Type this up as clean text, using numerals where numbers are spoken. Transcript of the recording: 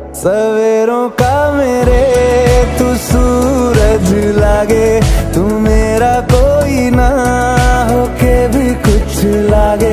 सवेरों का मेरे तू सूरज लागे, तू मेरा कोई ना होके भी कुछ लागे।